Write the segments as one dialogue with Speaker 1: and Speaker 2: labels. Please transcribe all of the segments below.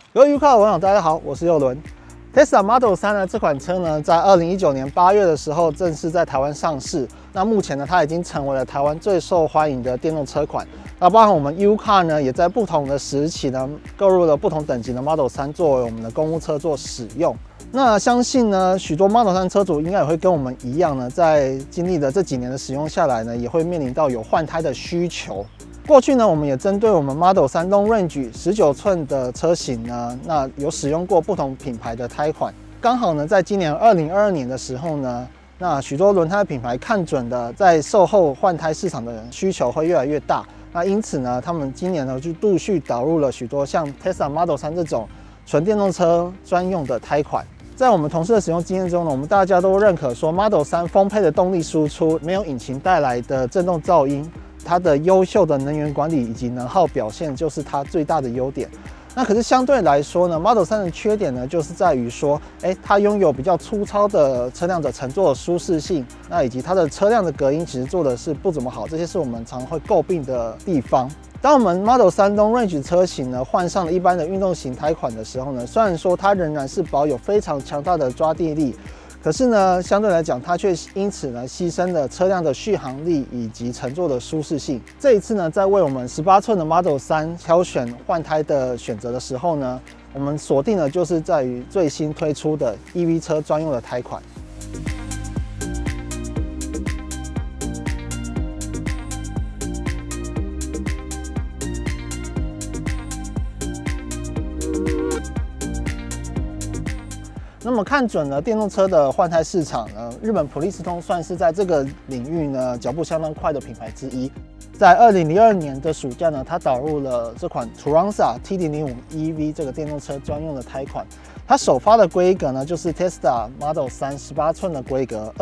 Speaker 1: 各位 UCAR 的网友，大家好，我是佑伦。Tesla Model 3呢，这款车呢，在2019年8月的时候正式在台湾上市。那目前呢，它已经成为了台湾最受欢迎的电动车款。那包含我们 UCAR 呢，也在不同的时期呢，购入了不同等级的 Model 3作为我们的公务车做使用。那相信呢，许多 Model 3车主应该也会跟我们一样呢，在经历了这几年的使用下来呢，也会面临到有换胎的需求。过去呢，我们也针对我们 Model 3 Long Range 19寸的车型呢，那有使用过不同品牌的胎款。刚好呢，在今年2022年的时候呢，那许多轮胎品牌看准的在售后换胎市场的需求会越来越大。那因此呢，他们今年呢就陆续导入了许多像 Tesla Model 3这种纯电动车专用的胎款。在我们同事的使用经验中呢，我们大家都认可说 Model 3丰沛的动力输出，没有引擎带来的震动噪音。它的优秀的能源管理以及能耗表现就是它最大的优点。那可是相对来说呢 ，Model 3的缺点呢，就是在于说，它拥有比较粗糙的车辆的乘坐的舒适性，那以及它的车辆的隔音其实做的是不怎么好，这些是我们常会诟病的地方。当我们 Model 3 Long Range 车型呢换上了一般的运动型胎款的时候呢，虽然说它仍然是保有非常强大的抓地力。可是呢，相对来讲，它却因此呢牺牲了车辆的续航力以及乘坐的舒适性。这一次呢，在为我们18寸的 Model 3挑选换胎的选择的时候呢，我们锁定的就是在于最新推出的 EV 车专用的胎款。那么看准了电动车的换胎市场呢，日本普利司通算是在这个领域呢脚步相当快的品牌之一。在2002年的暑假呢，它导入了这款 Turanza T005 EV 这个电动车专用的胎款。它首发的规格呢就是 Tesla Model 3 18寸的规格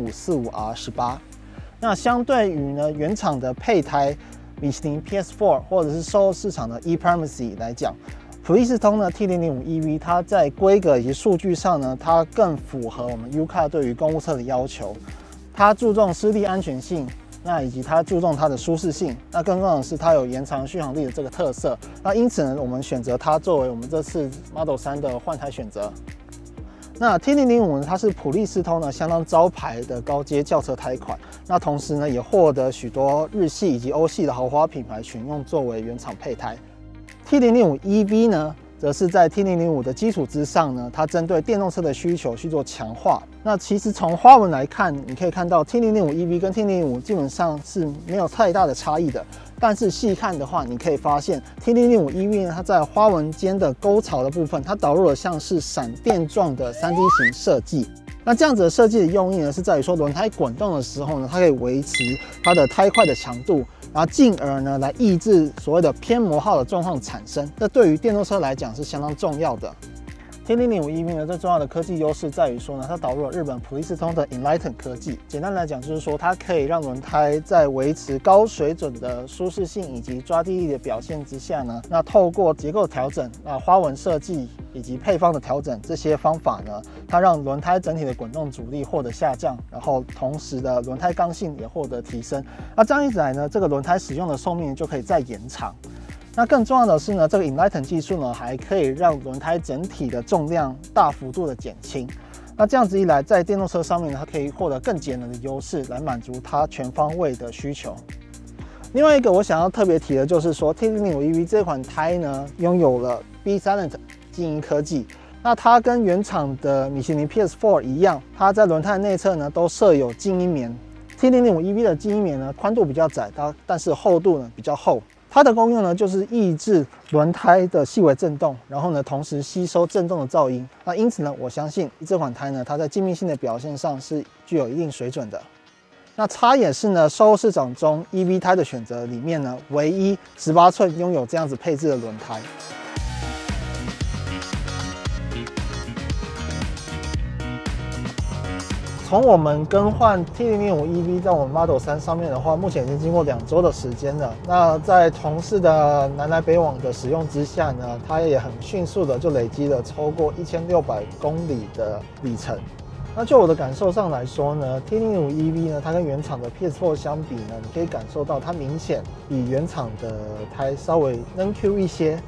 Speaker 1: 23545R18。那相对于呢原厂的配胎米其林 PS4 或者是售后市场的 ePrimacy 来讲，普利司通呢 T005 EV 它在规格以及数据上呢，它更符合我们 UCAR 对于公务车的要求。它注重施力安全性，那以及它注重它的舒适性。那更重要的是，它有延长续航力的这个特色。那因此呢，我们选择它作为我们这次 Model 3的换胎选择。那 T005 呢，它是普利司通呢相当招牌的高阶轿车胎款。那同时呢，也获得许多日系以及欧系的豪华品牌选用作为原厂配胎。T005 EV 呢，则是在 T005 的基础之上呢，它针对电动车的需求去做强化。那其实从花纹来看，你可以看到 T005 EV 跟 T005 基本上是没有太大的差异的。但是细看的话，你可以发现 T005 EV 呢，它在花纹间的沟槽的部分，它导入了像是闪电状的3D 型设计。那这样子的设计的用意呢，是在于说轮胎滚动的时候呢，它可以维持它的胎块的强度，然后进而呢来抑制所谓的偏磨耗的状况产生。这对于电动车来讲是相当重要的。T005 EV 呢，最重要的科技优势在于说呢，它导入了日本普利司通的 Enlighten 科技。简单来讲，就是说它可以让轮胎在维持高水准的舒适性以及抓地力的表现之下呢，那透过结构调整、花纹设计以及配方的调整这些方法呢，它让轮胎整体的滚动阻力获得下降，然后同时的轮胎刚性也获得提升。那这样一来呢，这个轮胎使用的寿命就可以再延长。那更重要的是呢，这个 Enlighten 技术呢，还可以让轮胎整体的重量大幅度的减轻。那这样子一来，在电动车上面呢，它可以获得更节能的优势，来满足它全方位的需求。另外一个我想要特别提的就是说 ，T005 EV 这款胎呢，拥有了 B-Silent 静音科技。那它跟原厂的米其林 PS4 一样，它在轮胎内侧呢都设有静音棉。T005 EV 的静音棉呢，宽度比较窄，但是厚度呢比较厚。它的功用呢，就是抑制轮胎的细微震动，然后呢，同时吸收震动的噪音。那因此呢，我相信这款胎呢，它在静谧性的表现上是具有一定水准的。那它也是呢，售后市场中 EV 胎的选择里面呢，唯一18寸拥有这样子配置的轮胎。从我们更换 T005 EV 在我们 Model 3上面的话，目前已经经过2周的时间了。那在同事的南来北往的使用之下呢，它也很迅速的就累积了超过1600公里的里程。那就我的感受上来说呢 ，T005 EV 呢，它跟原厂的 PS4 相比呢，你可以感受到它明显比原厂的胎稍微 NQ 一些。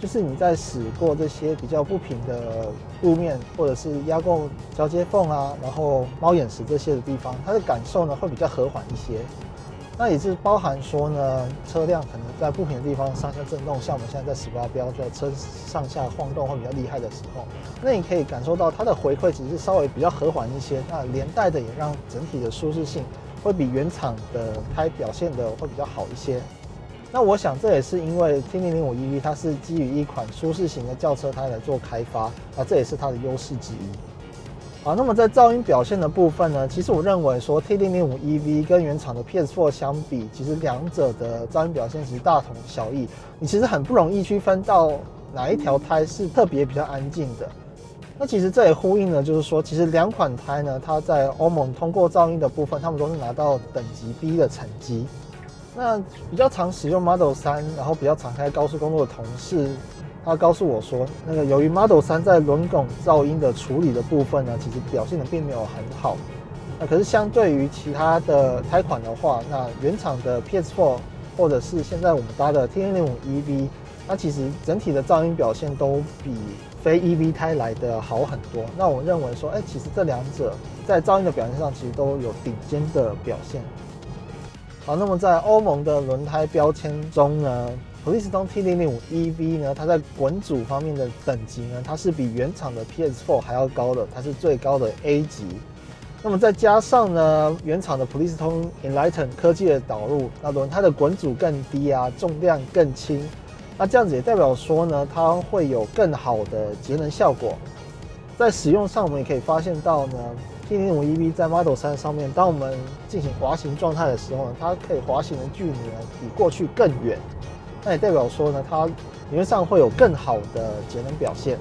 Speaker 1: 就是你在驶过这些比较不平的路面，或者是压过交接缝啊，然后猫眼石这些的地方，它的感受呢会比较和缓一些。那也是包含说呢，车辆可能在不平的地方上下震动，像我们现在在18标，在车上下晃动会比较厉害的时候，那你可以感受到它的回馈其实稍微比较和缓一些，那连带的也让整体的舒适性会比原厂的胎表现的会比较好一些。那我想这也是因为 T005 EV 它是基于一款舒适型的轿车胎来做开发，这也是它的优势之一。好，那么在噪音表现的部分呢，其实我认为说 T005 EV 跟原厂的 PS4 相比，其实两者的噪音表现其实大同小异。你其实很不容易区分到哪一条胎是特别比较安静的。那其实这也呼应了，就是说，其实两款胎呢，它在欧盟通过噪音的部分，他们都是拿到等级 B 的成绩。那比较常使用 Model 3，然后比较常开高速公路的同事，他告诉我说，那个由于 Model 3在轮拱噪音的处理的部分呢，其实表现的并没有很好。那可是相对于其他的胎款的话，那原厂的 PS4 或者是现在我们搭的 T005 EV， 它其实整体的噪音表现都比非 EV 胎来的好很多。那我认为说，其实这两者在噪音的表现上其实都有顶尖的表现。好，那么在欧盟的轮胎标签中呢，Bridgestone T005 EV 呢，它在滚阻方面的等级呢，它是比原厂的 PS4 还要高的，它是最高的 A 级。那么再加上呢，原厂的 Bridgestone Enlighten 科技的导入，那轮胎的滚阻更低啊，重量更轻。那这样子也代表说呢，它会有更好的节能效果。在使用上，我们也可以发现到呢，T005 EV 在 Model 3上面，当我们进行滑行状态的时候呢，它可以滑行的距离呢比过去更远。那也代表说呢，它理论上会有更好的节能表现。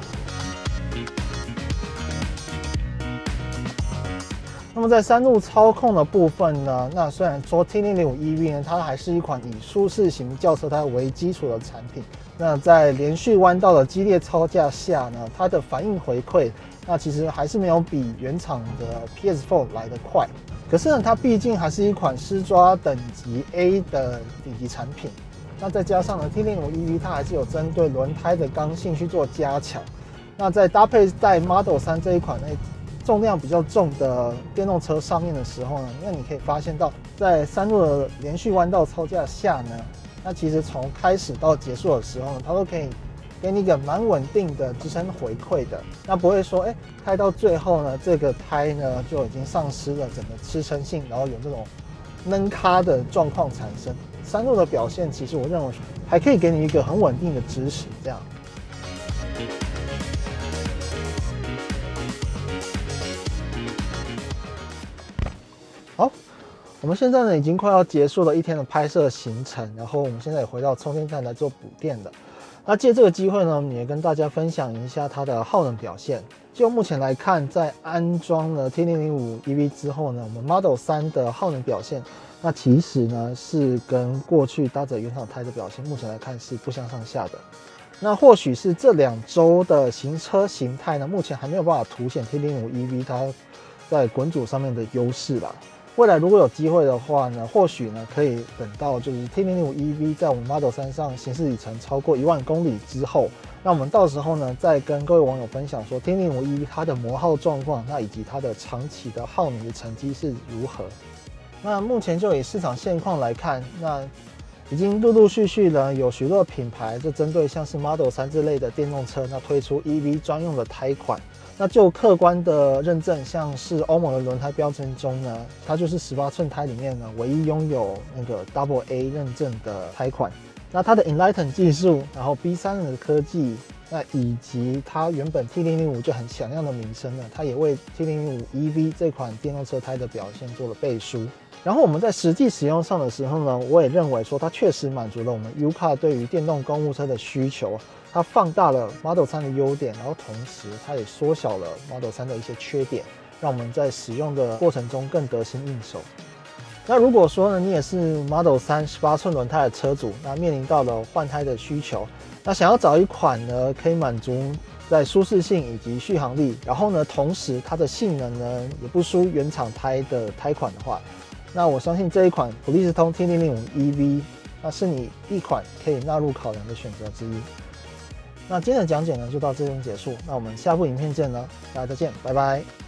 Speaker 1: 那么在山路操控的部分呢，那虽然说 T005 EV 呢，它还是一款以舒适型轿车胎为基础的产品，那在连续弯道的激烈操驾下呢，它的反应回馈，那其实还是没有比原厂的 PS4 来得快。可是呢，它毕竟还是一款施抓等级 A 的顶级产品。那再加上呢 ，T005 EV 它还是有针对轮胎的刚性去做加强。那在搭配在 Model 3这一款重量比较重的电动车上面的时候呢，那你可以发现到，在山路的连续弯道操驾下呢，那其实从开始到结束的时候呢，它都可以给你一个蛮稳定的支撑回馈的。那不会说，开到最后呢，这个胎呢就已经丧失了整个支撑性，然后有这种闷咖的状况产生。山路的表现，其实我认为还可以给你一个很稳定的支持，这样。好，我们现在呢已经快要结束了一天的拍摄行程，然后我们现在也回到充电站来做补电了。那借这个机会呢，我们也跟大家分享一下它的耗能表现。就目前来看，在安装了 T005 EV 之后呢，我们 Model 3的耗能表现，那其实呢是跟过去搭载原厂胎的表现，目前来看是不相上下的。那或许是这2周的行车形态呢，目前还没有办法凸显 T005 EV 它在滚阻上面的优势啦。未来如果有机会的话呢，或许呢可以等到就是 T005 EV 在我们 Model 3上行驶里程超过1万公里之后，那我们到时候呢再跟各位网友分享说 T005 EV 它的磨耗状况，那以及它的长期的耗能的成绩是如何。那目前就以市场现况来看，那已经陆陆续续呢有许多品牌就针对像是 Model 3之类的电动车，那推出 EV 专用的胎款。那就客观的认证，像是欧盟的轮胎标准中呢，它就是18寸胎里面呢唯一拥有那个 Double A 认证的胎款。那它的 Enlighten 技术，然后 B3的科技，那以及它原本 T005 就很响亮的名声呢，它也为 T005 EV 这款电动车胎的表现做了背书。然后我们在实际使用上的时候呢，我也认为说它确实满足了我们 U-Car 对于电动公务车的需求。它放大了 Model 3的优点，然后同时它也缩小了 Model 3的一些缺点，让我们在使用的过程中更得心应手。那如果说呢，你也是 Model 3 18寸轮胎的车主，那面临到了换胎的需求，那想要找一款呢可以满足在舒适性以及续航力，然后呢同时它的性能呢也不输原厂胎的胎款的话，那我相信这一款 Bridgestone T005 EV 那是你一款可以纳入考量的选择之一。 那今天的讲解呢就到这边结束，那我们下部影片见了，大家再见，拜拜。